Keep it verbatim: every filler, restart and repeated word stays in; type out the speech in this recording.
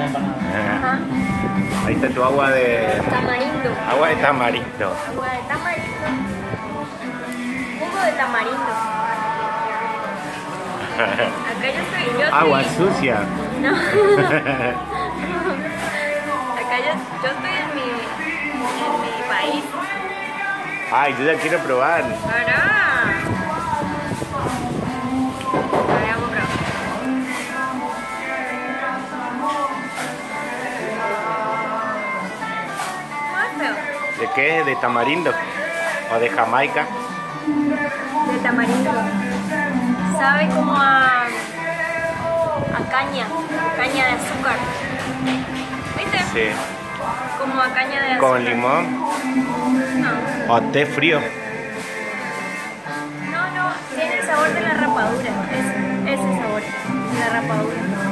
Ajá. Ahí está tu agua de... Tamarindo. Agua de tamarindo. Agua de tamarindo. Jugo de tamarindo. Acá yo estoy... Yo estoy... Agua sucia. No. Acá yo, yo estoy en mi, en mi país. Ay, yo ya quiero probar. Para. Ahora vamos a probar. Más feo. ¿De qué? ¿De tamarindo? ¿O de Jamaica? De tamarindo. Sabe como a, a caña, caña de azúcar. ¿Viste? Sí. Como a caña de azúcar. ¿Con limón? No. ¿O té frío? No, no, tiene el sabor de la rapadura. Es ese sabor, de la rapadura.